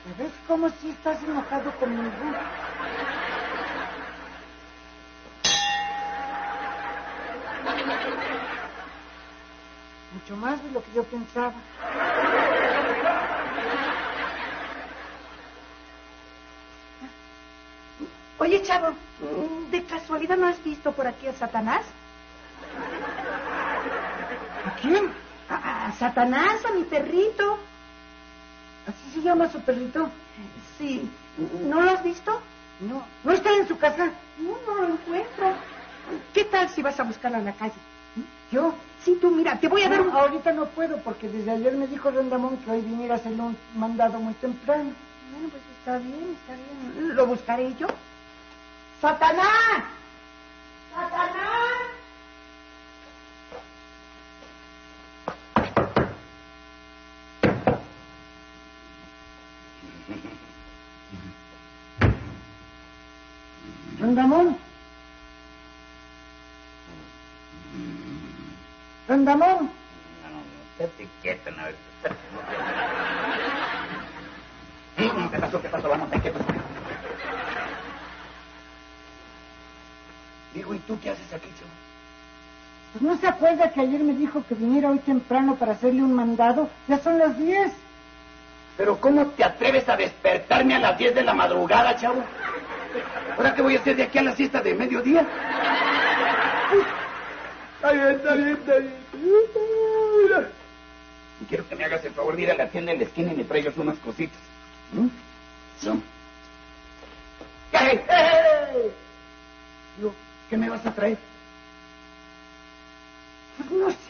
¿Ves cómo si estás enojado conmigo? Mucho más de lo que yo pensaba. Oye, chavo, ¿de casualidad no has visto por aquí a Satanás? ¿A quién? A Satanás, a mi perrito. ¿Así se llama su perrito? Sí. ¿No lo has visto? No. ¿No está en su casa? No lo encuentro. ¿Qué tal si vas a buscarla en la calle? ¿Yo? Sí, tú, mira, te voy a dar un... Ahorita no puedo porque desde ayer me dijo Rondamón que hoy viniera a hacerle un mandado muy temprano. Bueno, pues está bien. ¿Lo buscaré yo? ¡Satanás! ¡Satanás! Rondamón. Rondamón. Estate quieto, no. ¿Qué pasó? Vamos, ¿qué pasó? Digo, ¿y tú qué haces aquí, chavo? Pues no se acuerda que ayer me dijo que viniera hoy temprano para hacerle un mandado. Ya son las 10. Pero ¿cómo te atreves a despertarme a las 10 de la madrugada, chavo? ¿Ahora qué voy a hacer de aquí a la siesta de mediodía? Está bien. Quiero que me hagas el favor de ir a la tienda en la esquina y me traigas unas cositas. Sí. ¡Hey! Digo, ¿qué me vas a traer? Pues no sé.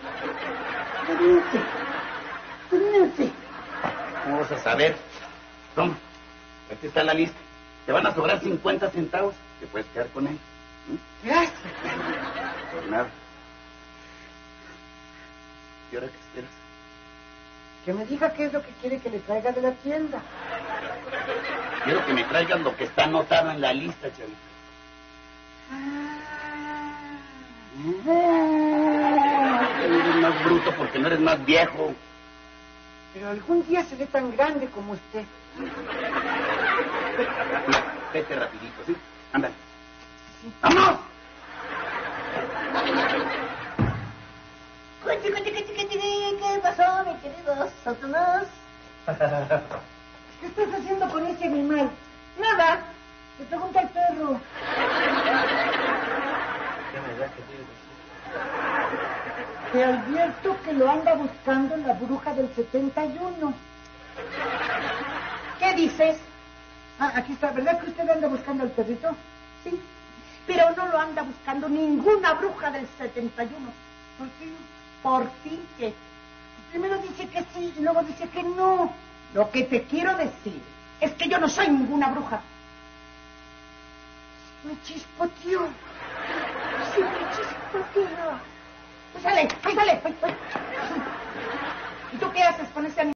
¿Cómo vas a saber? Toma, aquí está la lista. Te van a sobrar 50 centavos. Te puedes quedar con él. Gracias. Por nada. ¿Y ahora qué esperas? Que me diga qué es lo que quiere que le traiga de la tienda. Quiero que me traigan lo que está anotado en la lista, chavito. Eres más bruto porque no eres más viejo. Pero algún día seré tan grande como usted. Vete rapidito, ¿sí? Ándale. ¡Vámonos! ¿Qué pasó, mi querido Satanás? ¿Qué estás haciendo con ese animal? Nada. Le pregunta al perro. Te advierto que lo anda buscando la bruja del 71. ¿Qué dices? Aquí está. ¿Verdad que usted anda buscando al perrito? Sí. Pero no lo anda buscando ninguna bruja del 71. ¿Por qué? ¿Por ti qué? Primero dice que sí y luego dice que no. Lo que te quiero decir es que yo no soy ninguna bruja. Me chispoteó. Sí, me chispoteó. Pues sale. ¿Y tú qué haces con ese animal?